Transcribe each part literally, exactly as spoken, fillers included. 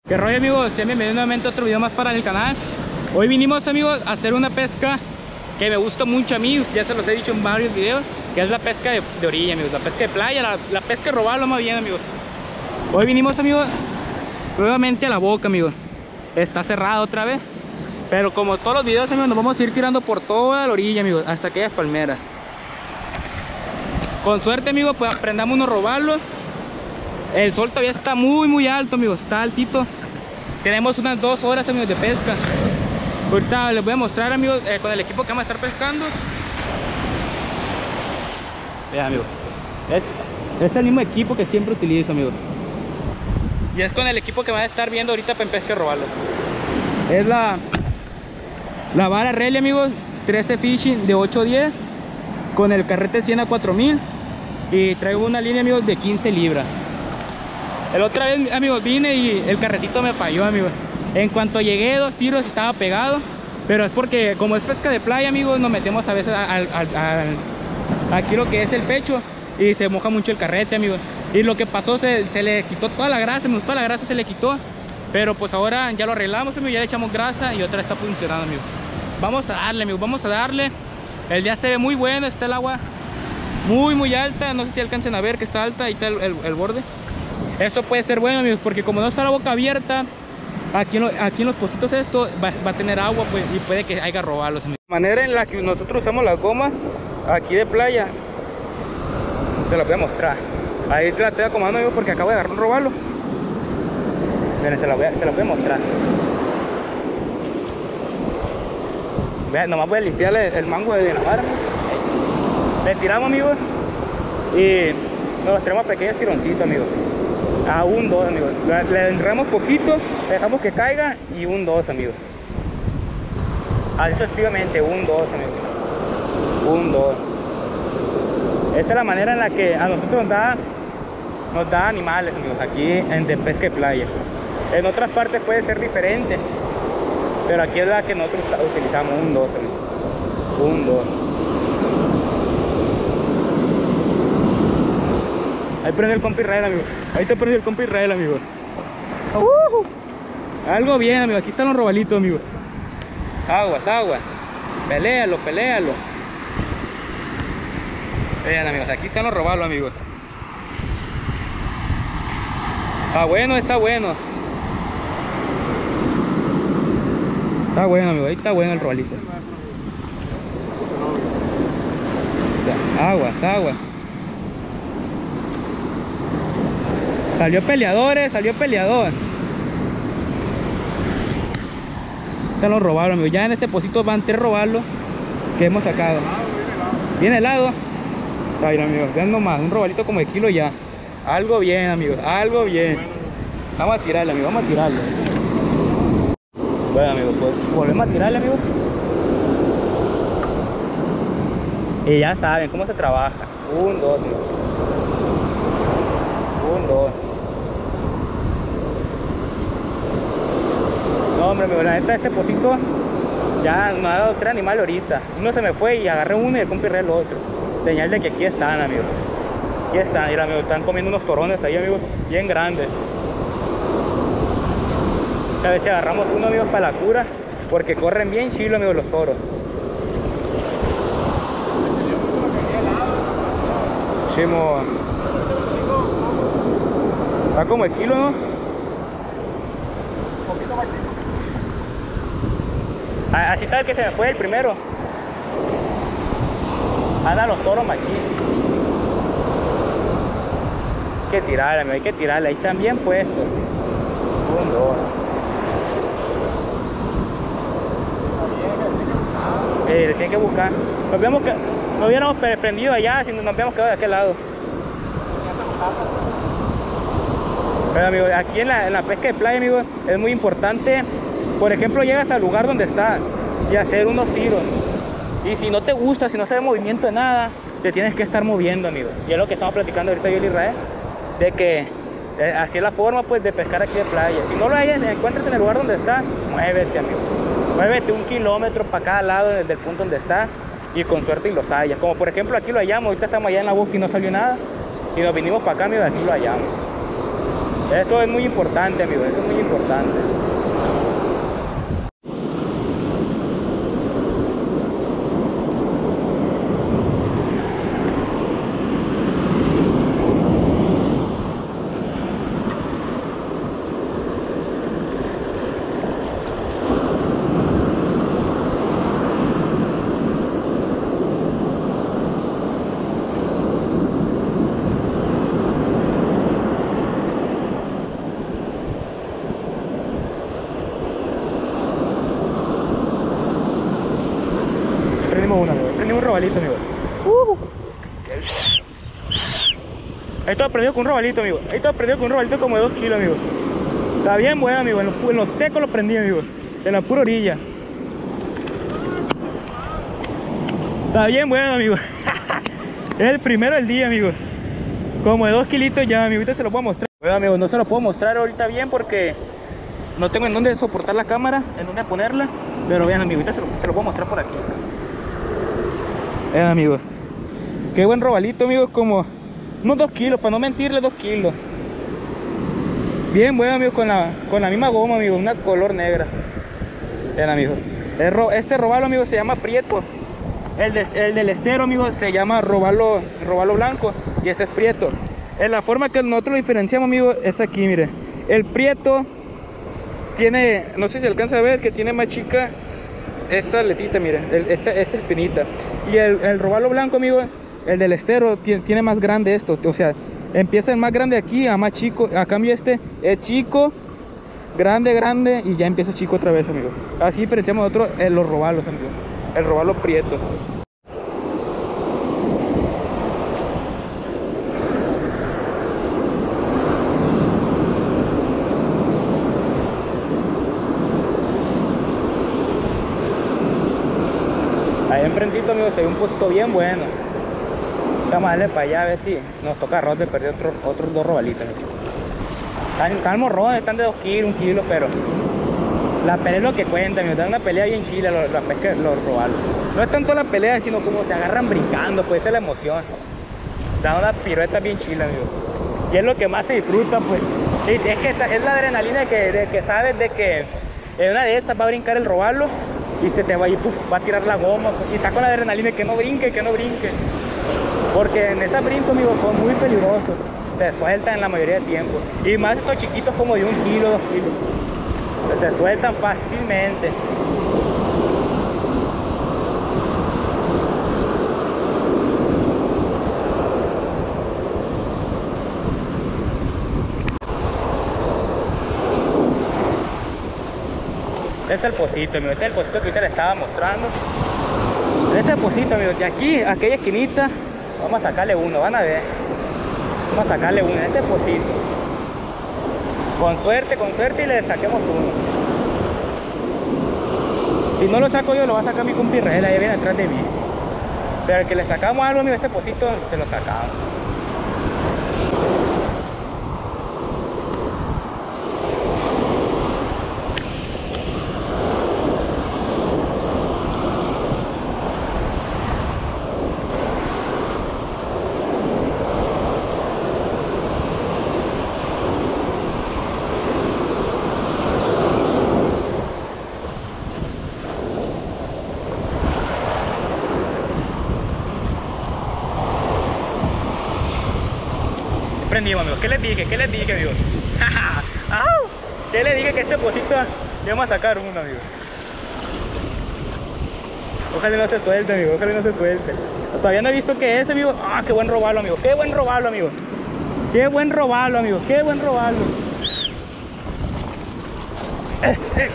¿Qué rollo, amigos? Sean bienvenidos nuevamente a otro video más para el canal. Hoy vinimos, amigos, a hacer una pesca que me gusta mucho a mí, ya se los he dicho en varios videos, que es la pesca de, de orilla, amigos, la pesca de playa, la, la pesca de robarlo más bien, amigos. Hoy vinimos, amigos, nuevamente a la boca, amigos. Está cerrado otra vez, pero como todos los videos, amigos, nos vamos a ir tirando por toda la orilla, amigos, hasta aquellas palmeras. Con suerte, amigos, pues aprendamos unos robarlos. El sol todavía está muy muy alto, amigos, está altito. Tenemos unas dos horas, amigos, de pesca. Ahorita les voy a mostrar, amigos, eh, con el equipo que vamos a estar pescando. Vean, amigos, es, es el mismo equipo que siempre utilizo, amigos. Y es con el equipo que van a estar viendo ahorita para pesca y robarlo. Es la La vara Rally, amigos, trece Fishing de ocho a diez, con el carrete cien a cuatro mil. Y traigo una línea, amigos, de quince libras. El otra vez, amigos, vine y el carretito me falló, amigos. En cuanto llegué, dos tiros y estaba pegado. Pero es porque, como es pesca de playa, amigos, nos metemos a veces al, al, al, aquí lo que es el pecho y se moja mucho el carrete, amigos. Y lo que pasó, se, se le quitó toda la grasa, amigos, toda la grasa se le quitó. Pero pues ahora ya lo arreglamos, amigos, ya le echamos grasa y otra está funcionando, amigos. Vamos a darle, amigos, vamos a darle. El día se ve muy bueno, está el agua muy, muy alta. No sé si alcancen a ver que está alta, ahí está el, el, el borde. Eso puede ser bueno, amigos, porque como no está la boca abierta, aquí en, lo, aquí en los pocitos esto va, va a tener agua, pues, y puede que haya robarlos, amigos. La manera en la que nosotros usamos las gomas aquí de playa, se las voy a mostrar. Ahí te la estoy acomodando, amigos, porque acabo de agarrar un robalo. Miren, se las voy a, se las voy a mostrar. Vean, nomás voy a limpiarle el mango de la vara. Le tiramos, amigos, y nos los tenemos pequeños tironcitos, amigos. A un dos, amigos. Le, le enredamos poquito, le dejamos que caiga y un dos, amigos. Así sucesivamente, un dos, amigos. Un dos. Esta es la manera en la que a nosotros nos da, nos da animales, amigos, aquí en de pesca y playa. En otras partes puede ser diferente, pero aquí es la que nosotros utilizamos, un dos, amigos. Un dos. Ahí prende el compa Israel, amigo. Ahí te prende el compa Israel, amigo. Uh, algo bien, amigo. Aquí están los robalitos, amigo. Aguas, aguas. Peléalo, peléalo. Vean, amigos, aquí están los robalos, amigos. Está bueno, está bueno. Está bueno, amigo. Ahí está bueno el robalito. Aguas, aguas. Salió peleadores, salió peleador. Están los robalos, amigos. Ya en este pocito van tres robalos que hemos sacado. Viene helado. Está bien, amigos. Vean nomás, un robalito como de kilo ya. Algo bien, amigos. Algo bien. Vamos a tirarle, amigos. Vamos a tirarle. Bueno, amigos, pues volvemos a tirarle, amigos. Y ya saben cómo se trabaja. Un, dos, amigos. Un, dos. No, hombre, amigo, la neta, este pocito ya me ha dado tres animales ahorita. Uno se me fue y agarré uno y el compa el otro. Señal de que aquí están, amigos. Aquí están, mira, amigos, están comiendo unos torones ahí, amigos, bien grandes. A ver si agarramos uno, amigos, para la cura, porque corren bien chilo, amigos, los toros. Chimo. Está como el kilo, ¿no? Así está el que se me fue el primero. Anda los toros machín. Hay que tirarle, amigo, hay que tirarle. Ahí están bien puestos. Un, dos. Eh, le tienen que buscar. Nos habíamos, nos hubiéramos prendido allá si nos habíamos quedado de aquel lado. Pero, amigos, aquí en la, en la pesca de playa, amigos, es muy importante. Por ejemplo, llegas al lugar donde está y hacer unos tiros. Y si no te gusta, si no se ve movimiento de nada, te tienes que estar moviendo, amigos. Y es lo que estamos platicando ahorita yo y Israel, de que eh, así es la forma, pues, de pescar aquí de playa. Si no lo hayas, encuentras en el lugar donde está, muévete, amigo. Muévete un kilómetro para cada lado desde el punto donde está y con suerte y los hallas. Como por ejemplo aquí lo hallamos, ahorita estamos allá en la boca y no salió nada. Y nos vinimos para acá, amigos, aquí lo hallamos. Eso es muy importante, amigo, eso es muy importante. Prendimos uno, amigo. Prendimos un robalito, amigo. Uh. Ahí todo prendido con un robalito, amigo. Ahí todo prendido con un robalito como de dos kilos, amigo. Está bien bueno, amigo. En los, en los secos lo prendí, amigo. En la pura orilla. Está bien bueno, amigo. Es el primero del día, amigo. Como de dos kilitos ya, amigo. Ahorita se lo puedo mostrar. Bueno, amigo, no se lo puedo mostrar ahorita bien porque no tengo en dónde soportar la cámara, en dónde ponerla. Pero vean, amigo, ahorita se lo, se lo puedo mostrar por aquí. Vean, amigo. Qué buen robalito, amigo. Como unos dos kilos, para no mentirle, dos kilos. Bien bueno, amigo, con la, con la misma goma, amigo. Una color negra. Vean, amigo. El ro, este robalo, amigo, se llama prieto. El, de, el del estero, amigo, se llama robalo, robalo blanco. Y este es prieto. En la forma que nosotros lo diferenciamos, amigo, es aquí, mire. El prieto tiene, no sé si se alcanza a ver, que tiene más chica esta aletita, mire, el, esta, esta espinita. Y el, el robalo blanco, amigo, el del estero, tiene, tiene más grande esto. O sea, empieza el más grande aquí a más chico. A cambio este es chico, grande, grande, y ya empieza chico otra vez, amigo. Así diferenciamos nosotros eh, los robalos, amigo. El robalo prieto. Ahí enfrentito, amigo, se ve un puesto bien bueno. Vamos a darle para allá a ver si nos toca arroz de perder otros, otros dos robalitos. Están, están morrones, están de dos kilos, un kilo, pero la pelea es lo que cuenta, amigo. Dan una pelea bien chila los, la pesca, los robalos. No es tanto la pelea, sino como se agarran brincando, pues esa es la emoción. Dan una pirueta bien chila, amigo. Y es lo que más se disfruta, pues. Es que esta, es la adrenalina de que, de que sabes de que en una de esas va a brincar el robalo y se te va, y puff, va a tirar la goma, y está con la adrenalina de que no brinque, que no brinque. Porque en ese brinco, amigos, son muy peligrosos. Se sueltan en la mayoría del tiempo. Y más estos chiquitos como de un kilo, dos kilos. Se sueltan fácilmente. Este es el pocito, amigo. Este es el pocito que ahorita le estaba mostrando. Este es el pocito, amigo. De aquí a aquella esquinita vamos a sacarle uno, van a ver. Vamos a sacarle uno. Este es el pocito. Con suerte, con suerte y le saquemos uno. Si no lo saco yo, lo va a sacar mi compi Israel, ahí viene atrás de mí. Pero al que le sacamos algo, amigo, este pocito se lo sacamos. Prendimos, amigos. ¿Qué les dije? ¿Qué les dije, amigos? ¿Qué les dije? Que este pocito le vamos a sacar uno, amigos. Ojalá no se suelte, amigo. Ojalá no se suelte. Todavía no he visto qué es, amigo. Ah, qué buen robalo, amigo. Qué buen robalo, amigo. Qué buen robalo, amigo. Qué buen robalo. Eh, eh.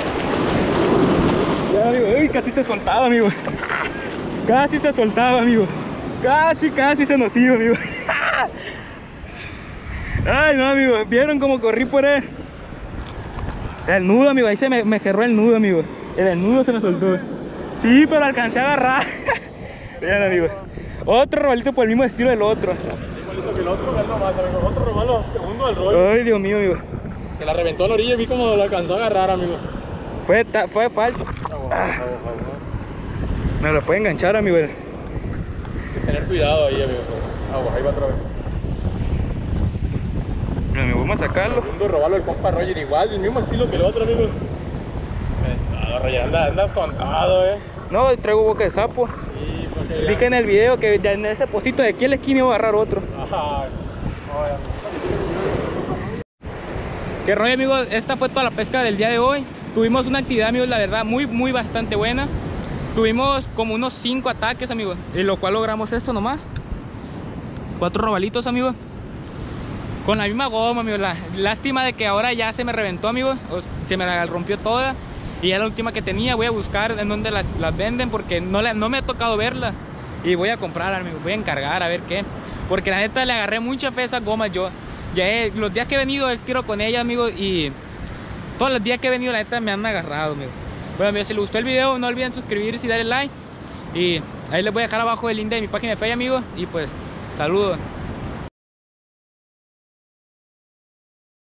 Ya, amigo. Uy, casi se soltaba, amigo. Casi se soltaba, amigo. Casi, casi se nos iba, amigo. Ay, no, amigo, ¿vieron cómo corrí por él? El nudo, amigo, ahí se me, me cerró el nudo, amigo. El, el nudo se me soltó. Sí, pero alcancé a agarrar. Vean, amigo. Otro robalito por el mismo estilo del otro. Igualito que el otro, vean nomás, amigo. Otro robalo, segundo del rollo. Ay, Dios mío, amigo. Se la reventó a la orilla y vi cómo lo alcanzó a agarrar, amigo. Fue, fue falso. Ah. Me lo puede enganchar, amigo. Hay que tener cuidado ahí, amigo. Agua, ahí va otra vez. Amigo, vamos a sacarlo. Segundo robalo el compa Roger, igual, el mismo estilo que el otro, amigo. Estado, Roger, anda, andas contado, eh. No, traigo boca de sapo. Sí, porque Vi que en el video que en ese pocito de aquí en la esquina iba a agarrar otro. Ajá. Que rollo, amigos, esta fue toda la pesca del día de hoy. Tuvimos una actividad, amigos, la verdad, muy, muy bastante buena. Tuvimos como unos cinco ataques, amigos, y lo cual logramos esto nomás. Cuatro robalitos, amigos. Con la misma goma, amigos. La, lástima de que ahora ya se me reventó, amigos. O se me la rompió toda. Y ya la última que tenía. Voy a buscar en dónde las, las venden, porque no, la, no me ha tocado verla. Y voy a comprar, amigos. Voy a encargar a ver qué. Porque la neta le agarré mucha fe a esas gomas yo. Ya he, los días que he venido quiero con ella, amigos. Y todos los días que he venido, la neta me han agarrado, amigos. Bueno, amigos, si les gustó el video, no olviden suscribirse y darle like. Y ahí les voy a dejar abajo el link de mi página de Facebook, amigos. Y pues, saludos.